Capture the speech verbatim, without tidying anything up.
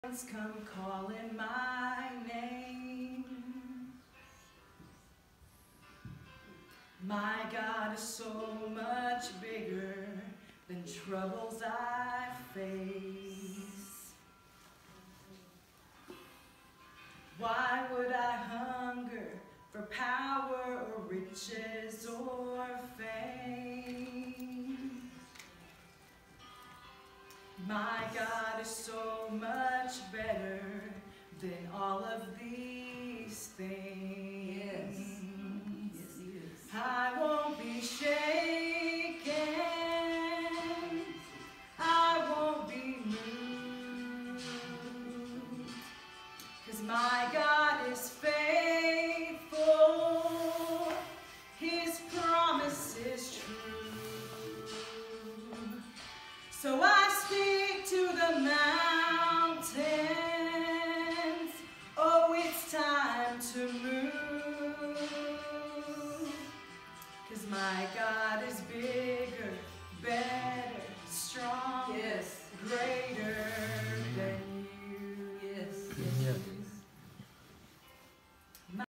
Come calling my name. My God is so much bigger than troubles I face. Why would I hunger for power or riches or fame? My God is so much better than all of these things. Yes. Yes, He is. I won't be shaken. I won't be moved. 'Cause my God